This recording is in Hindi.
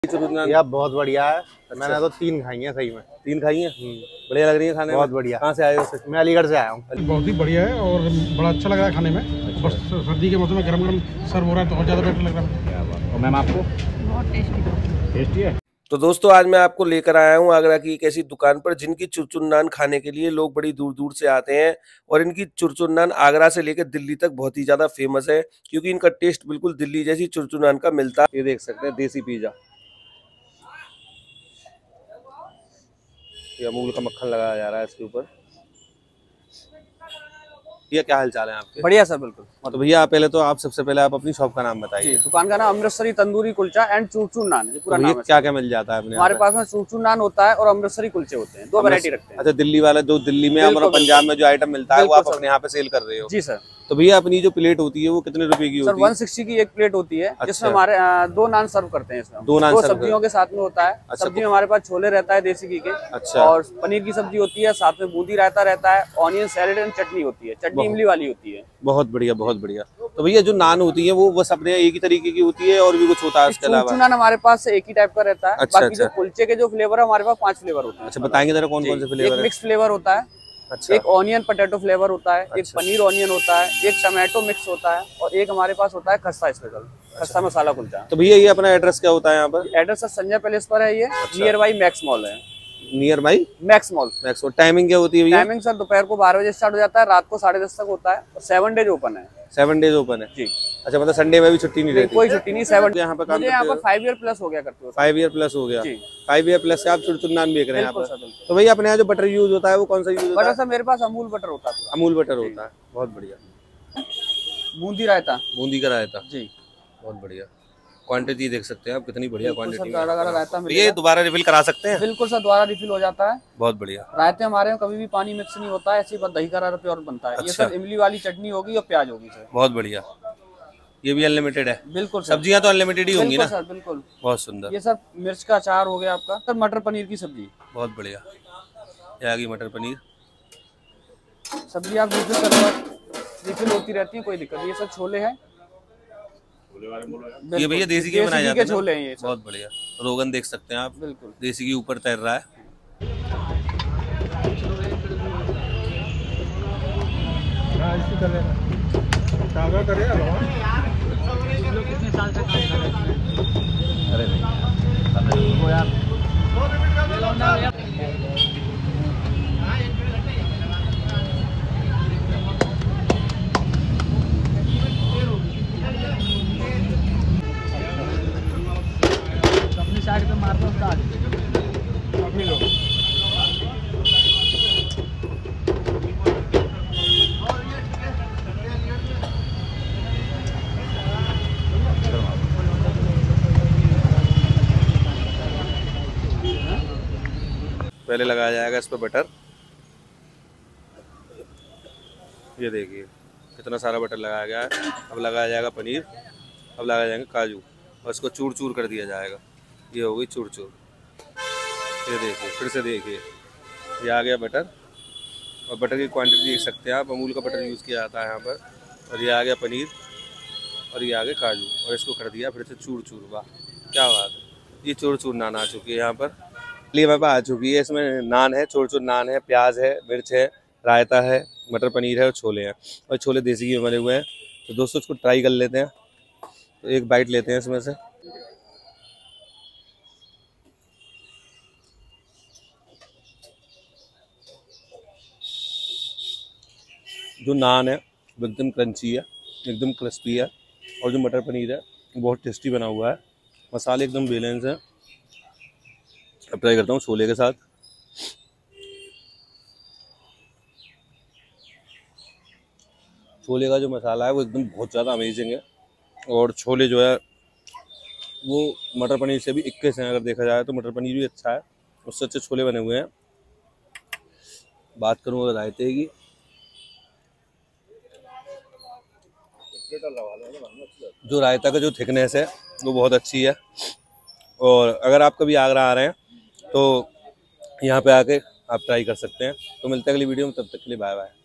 यार बहुत बढ़िया है। अच्छा। मैंने तो 3 खाई हैं, सही में 3 खाई हैं। बढ़िया लग रही है खाने में। बहुत बढ़िया। कहाँ से आए हो? मैं अलीगढ़ से आया हूँ। बहुत ही बढ़िया है और बड़ा अच्छा लग रहा है खाने में। बस सर्दी के मौसम में गरम गरम सर्व हो रहा है तो और ज़्यादा बेटर लग रहा है। और मैम आपको बहुत टेस्टी है। तो दोस्तों आज मैं आपको लेकर आया हूँ आगरा की एक ऐसी दुकान पर जिनकी चुरचुर नान खाने के लिए लोग बड़ी दूर दूर से आते हैं और इनकी चुरचुर नान आगरा से लेकर दिल्ली तक बहुत ही ज्यादा फेमस है क्योंकि इनका टेस्ट बिल्कुल दिल्ली जैसी चुरचुर नान का मिलता है। ये देख सकते हैं देसी पिज्जा, ये अमूल का मक्खन लगाया जा रहा है इसके ऊपर। ये क्या हाल चाल है आपके? बढ़िया सर, बिल्कुल। तो भैया पहले तो आप सबसे पहले आप अपनी शॉप का नाम बताइए। दुकान का नाम अमृतसरी तंदूरी कुलचा एंड चूरचूर नान, ये पूरा नाम है। क्या क्या मिल जाता है अपने? हमारे पास में चूरचूर नान होता है और अमृतसरी कुलचे होते हैं, 2 वैरायटी रखते हैं। अच्छा, दिल्ली वाला जो दिल्ली में और पंजाब में जो आइटम मिलता है वो आप अपने यहाँ पे सेल कर रहे हो? जी सर। तो भैया अपनी जो प्लेट होती है वो कितने रुपए की होती है? 160 की एक प्लेट होती है। अच्छा। जिसमें हमारे 2 नान सर्व करते हैं। इसमें 2 नान 2 सब्जियों के साथ में होता है। अच्छा। सब्जी में हमारे पास छोले रहता है देसी घी के। अच्छा। और पनीर की सब्जी होती है, साथ में बूंदी रायता रहता है, ऑनियन सैलेड एंड चटनी होती है। चटनी इमली वाली होती है। बहुत बढ़िया, बहुत बढ़िया। तो भैया जो नान होती है वो बस अपने एक ही तरीके की होती है और भी कुछ होता है उसके अलावा? नान हमारे पास एक ही टाइप का रहता है। अच्छा, बाकी जो कुलचे के जो फ्लेवर है हमारे पास 5 फ्लेवर होते हैं। अच्छा, बताएंगे जरा कौन कौन से फ्लेवर? एक मिक्स फ्लेवर होता है। अच्छा। एक ऑनियन पोटैटो फ्लेवर होता है। एक पनीर ऑनियन होता है। एक टमाटो मिक्स होता है और एक हमारे पास होता है खस्ता स्पेशल, खस्ता मसाला कुलचा। तो भैया ये अपना एड्रेस क्या होता है यहाँ पर? एड्रेस संजय पैलेस पर है ये। नियर बाई मैक्स मॉल है। Nearby Max mall. Timing क्या होती है भैया? टाइमिंग सर दोपहर को 12 बजे स्टार्ट हो जाता है, रात को 10:30 तक होता है और 7 डेज ओपन है। 7 डेज ओपन है जी। अच्छा, मतलब संडे में भी छुट्टी नहीं रहती? कोई छुट्टी नहीं। 7 यहाँ पर काम यहाँ पर 5 ईयर प्लस हो गया करते हो। 5 ईयर प्लस हो गया। 5 ईयर प्लस से आप चुरचुर नान बेच रहे हैं यहाँ पर। तो भैया अपने यहाँ जो बटर यूज होता है वो कौन सा यूज होता है? बटर सर मेरे पास अमूल बटर होता है। अमूल बटर होता है। बहुत बढ़िया। बूंदी रायता। बूंदी का रायता जी, बहुत बढ़िया। क्वांटिटी देख सकते हैं आप कितनी बढ़िया क्वांटिटी है। ये दोबारा रिफिल करा सकते हैं? बिल्कुल सर, दोबारा रिफिल हो जाता है। बहुत बढ़िया। रायते हमारे यहाँ कभी भी पानी मिक्स नहीं होता है, ऐसे ही दही का प्योर बनता है। ये सर इमली वाली चटनी होगी और प्याज होगी सर। बहुत बढ़िया। ये भी अनलिमिटेड है? बिल्कुल। सब्जियां तो अनलिमिटेड ही होंगी ना सर? बिल्कुल। बहुत सुंदर। ये सर मिर्च का अचार हो गया आपका। सर मटर पनीर की सब्जी। बहुत बढ़िया। ये आ गई मटर पनीर सब्जी। आप रिफिल होती रहती है, कोई दिक्कत नहीं। ये सर छोले हैं। ये भैया देसी के बनाए जाते हैं छोले हैं ये। बहुत बढ़िया। रोगन देख सकते हैं आप, बिल्कुल देसी के ऊपर तैर रहा है। अरे नहीं यार। अपनी साइड पे मार दो अपनी लोग। पहले लगाया जाएगा इस पर बटर। ये देखिए कितना सारा बटर लगाया गया है। अब लगाया जाएगा पनीर, अब लगाया जाएंगे काजू और इसको चूर चूर कर दिया जाएगा। ये हो गई चूर चूर। ये देखिए फिर से देखिए, ये आ गया बटर और बटर की क्वांटिटी देख सकते हैं आप। अमूल का बटर यूज़ किया जाता है यहाँ पर। और ये आ गया पनीर और ये आ गए काजू और इसको कर दिया फिर से चूर चूर। वाह क्या बात है। ये चूर चूर नान आ चुकी है यहाँ पर। लिए हमारे पास आ चुकी है। इसमें नान है, चूर चूर नान है, प्याज है, मिर्च है, रायता है, मटर पनीर है और छोले हैं। और छोले देसी घी में बने हुए हैं। तो दोस्तों इसको ट्राई कर लेते हैं। तो एक बाइट लेते हैं इसमें से। जो नान है वो एकदम क्रंची है, एकदम क्रिस्पी है और जो मटर पनीर है वो बहुत टेस्टी बना हुआ है। मसाले एकदम बैलेंस है। अब ट्राई करता हूँ छोले के साथ। छोले का जो मसाला है वो एकदम बहुत ज़्यादा अमेजिंग है और छोले जो है वो मटर पनीर से भी 21 हैं। अगर देखा जाए तो मटर पनीर भी अच्छा है, उससे अच्छे छोले बने हुए हैं। बात करूँ अगर रायते की, जो रायता का जो थिकनेस है वो बहुत अच्छी है। और अगर आप कभी आगरा आ रहे हैं तो यहाँ पे आके आप ट्राई कर सकते हैं। तो मिलते हैं अगली वीडियो में, तब तक के लिए बाय बाय।